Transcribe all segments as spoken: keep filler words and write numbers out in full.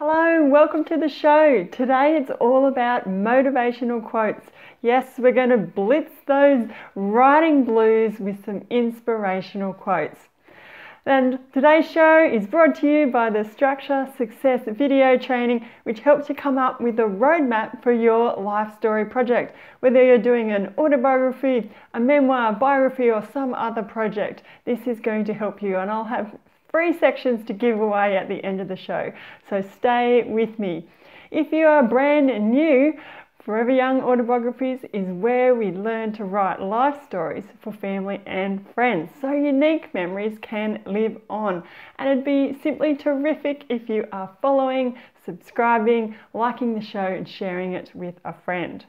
Hello, welcome to the show. Today it's all about motivational quotes. Yes, we're going to blitz those writing blues with some inspirational quotes. And today's show is brought to you by the Structure Success video training, which helps you come up with a roadmap for your life story project. Whether you're doing an autobiography, a memoir, biography, or some other project, this is going to help you, and I'll have three sections to give away at the end of the show, so stay with me. If you are brand new, Forever Young Autobiographies is where we learn to write life stories for family and friends, so unique memories can live on. And it'd be simply terrific if you are following, subscribing, liking the show and sharing it with a friend.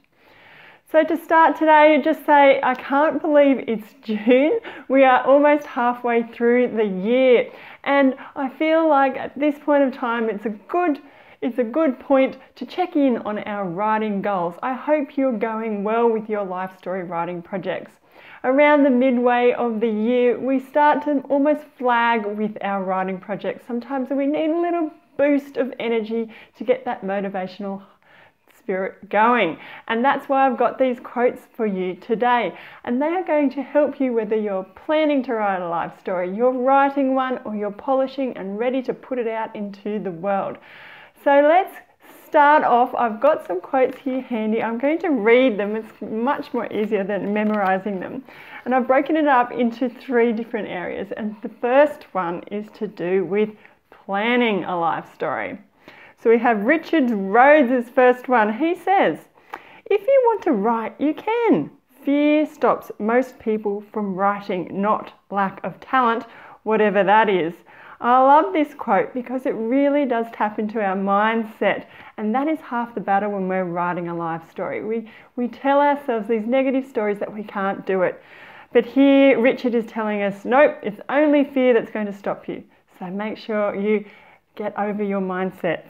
So to start today, just say, I can't believe it's June. We are almost halfway through the year. And I feel like at this point of time, it's a good, it's a good point to check in on our writing goals. I hope you're going well with your life story writing projects. Around the midway of the year, we start to almost flag with our writing projects. Sometimes we need a little boost of energy to get that motivational spirit going, and that's why I've got these quotes for you today, and they are going to help you whether you're planning to write a life story, you're writing one, or you're polishing and ready to put it out into the world. So let's start off. I've got some quotes here handy. I'm going to read them. It's much more easier than memorizing them, and I've broken it up into three different areas, and the first one is to do with planning a life story. So we have Richard Rhodes' first one. He says, if you want to write, you can. Fear stops most people from writing, not lack of talent, whatever that is. I love this quote because it really does tap into our mindset, and that is half the battle when we're writing a life story. We, we tell ourselves these negative stories that we can't do it. But here Richard is telling us, nope, it's only fear that's going to stop you. So make sure you get over your mindsets.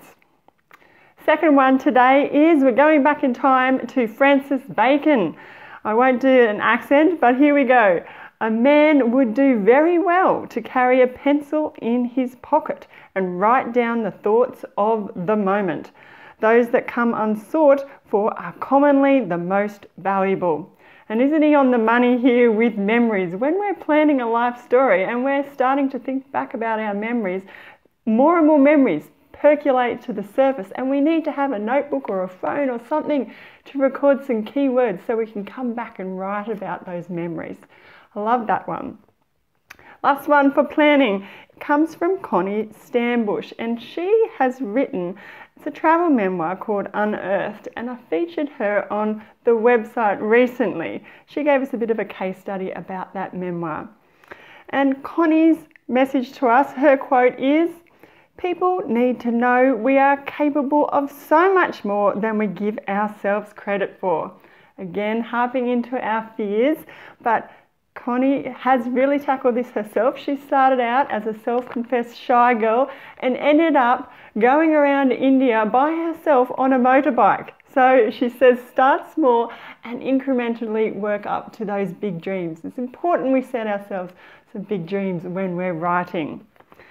Second one today is we're going back in time to Francis Bacon. I won't do an accent, but here we go. A man would do very well to carry a pencil in his pocket and write down the thoughts of the moment. Those that come unsought for are commonly the most valuable. And isn't he on the money here with memories? When we're planning a life story and we're starting to think back about our memories, more and more memories percolate to the surface, and we need to have a notebook or a phone or something to record some key words so we can come back and write about those memories. I love that one. Last one for planning comes from Connie Stambush, and she has written, it's a travel memoir called Unearthed, and I featured her on the website recently. She gave us a bit of a case study about that memoir. And Connie's message to us, her quote is, people need to know we are capable of so much more than we give ourselves credit for. Again, harping into our fears, but Connie has really tackled this herself. She started out as a self-confessed shy girl and ended up going around India by herself on a motorbike. So she says start small and incrementally work up to those big dreams. It's important we set ourselves some big dreams when we're writing.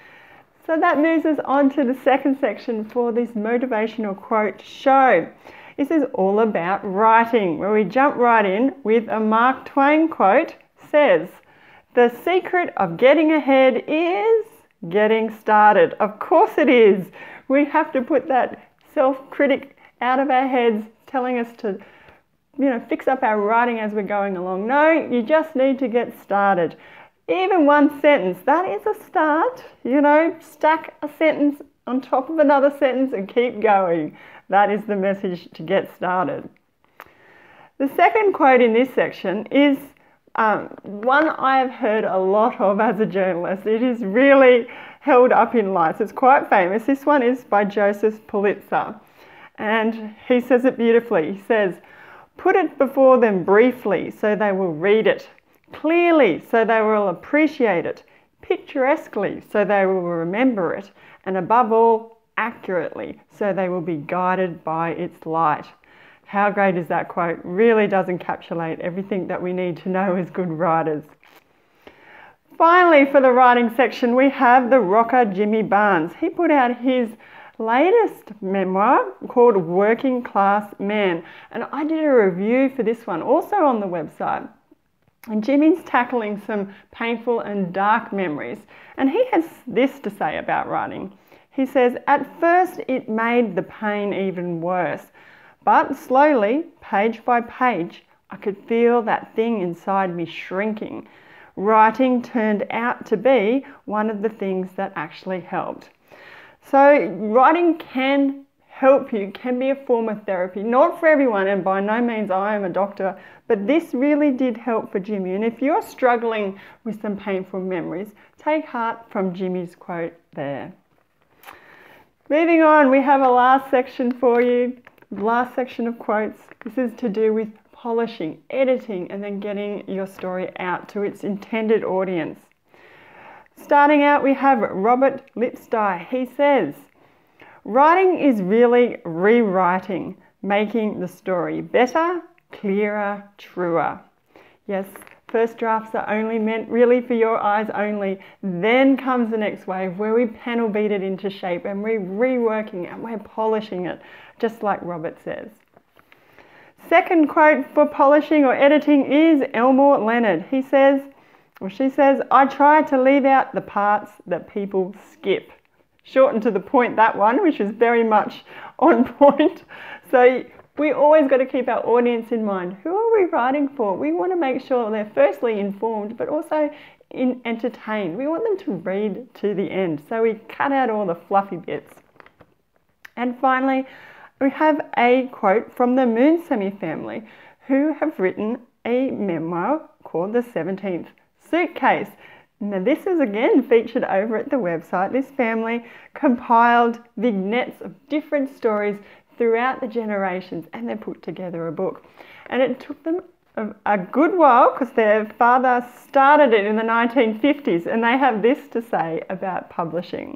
So that moves us on to the second section for this motivational quote show. This is all about writing, where we jump right in with a Mark Twain quote. Says, the secret of getting ahead is getting started. Of course it is. We have to put that self-critic out of our heads telling us to, you know, fix up our writing as we're going along. No, you just need to get started. Even one sentence, that is a start. You know, stack a sentence on top of another sentence and keep going. That is the message to get started. The second quote in this section is um, one I've heard a lot of as a journalist. It is really held up in lights. It's quite famous. This one is by Joseph Pulitzer, and he says it beautifully. He says, put it before them briefly so they will read it. Clearly, so they will appreciate it, picturesquely, so they will remember it, and above all, accurately, so they will be guided by its light. How great is that quote? Really does encapsulate everything that we need to know as good writers. Finally, for the writing section, we have the rocker Jimmy Barnes. He put out his latest memoir called Working Class Man. And I did a review for this one also on the website. And Jimmy's tackling some painful and dark memories. And he has this to say about writing. He says, "At first it made the pain even worse, but slowly, page by page, I could feel that thing inside me shrinking. Writing turned out to be one of the things that actually helped." So writing can help you, can be a form of therapy. Not for everyone, and by no means I am a doctor, but this really did help for Jimmy. And if you're struggling with some painful memories, take heart from Jimmy's quote there. Moving on, we have a last section for you, last section of quotes. This is to do with polishing, editing, and then getting your story out to its intended audience. Starting out, we have Robert Lipsty. He says, "Writing is really rewriting, making the story better, clearer, truer." Yes, first drafts are only meant really for your eyes only. Then comes the next wave where we panel beat it into shape and we're reworking and we're polishing it, just like Robert says. Second quote for polishing or editing is Elmore Leonard. He says, or she says, "I try to leave out the parts that people skip." Short and to the point, that one, which is very much on point. So we always got to keep our audience in mind. Who are we writing for? We want to make sure they're firstly informed, but also in entertained. We want them to read to the end. So we cut out all the fluffy bits. And finally, we have a quote from the Moonsemi family, who have written a memoir called The seventeenth Suitcase. Now this is again featured over at the website. This family compiled vignettes of different stories throughout the generations and they put together a book. And it took them a, a good while because their father started it in the nineteen fifties, and they have this to say about publishing.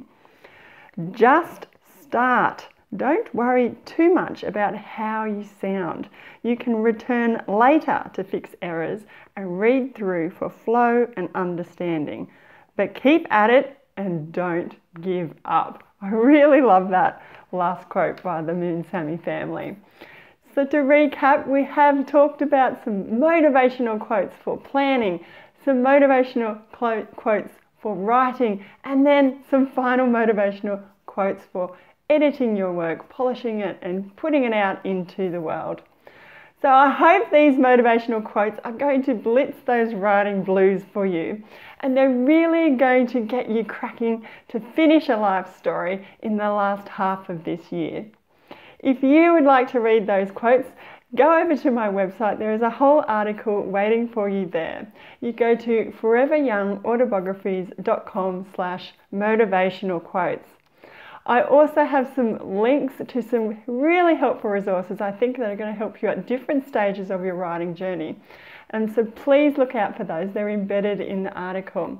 "Just start. Don't worry too much about how you sound. You can return later to fix errors and read through for flow and understanding. But keep at it and don't give up." I really love that last quote by the Moonsemi family. So to recap, we have talked about some motivational quotes for planning, some motivational quotes for writing, and then some final motivational quotes for editing your work, polishing it and putting it out into the world. So I hope these motivational quotes are going to blitz those writing blues for you, and they're really going to get you cracking to finish a life story in the last half of this year. If you would like to read those quotes, go over to my website. There is a whole article waiting for you there. You go to forever young autobiographies dot com slash motivational quotes. I also have some links to some really helpful resources I think that are going to help you at different stages of your writing journey. And so please look out for those. They're embedded in the article.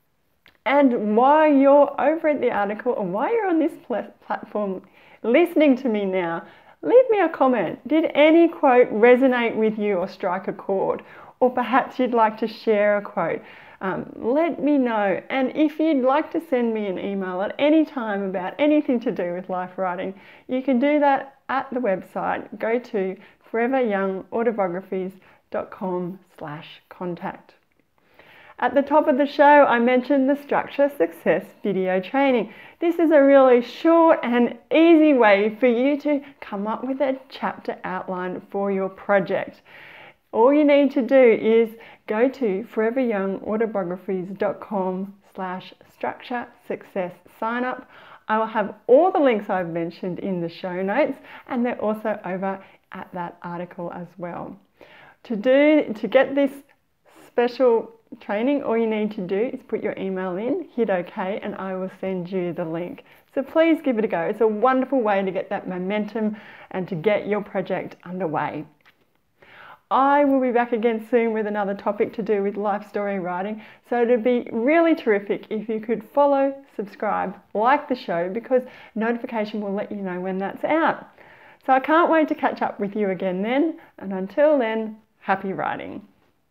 And while you're over at the article, or while you're on this pl- platform listening to me now, leave me a comment. Did any quote resonate with you or strike a chord? Or perhaps you'd like to share a quote. Um, let me know. And if you'd like to send me an email at any time about anything to do with life writing, you can do that at the website. Go to forever young autobiographies dot com slash contact. At the top of the show, I mentioned the Structure Success video training. This is a really short and easy way for you to come up with a chapter outline for your project. All you need to do is go to forever young autobiographies dot com slash structure success sign up. I will have all the links I've mentioned in the show notes, and they're also over at that article as well. To do to get this special training, all you need to do is put your email in, hit OK, and I will send you the link. So please give it a go. It's a wonderful way to get that momentum and to get your project underway. I will be back again soon with another topic to do with life story writing. So it'd be really terrific if you could follow, subscribe, like the show, because notification will let you know when that's out. So I can't wait to catch up with you again then. And until then, happy writing.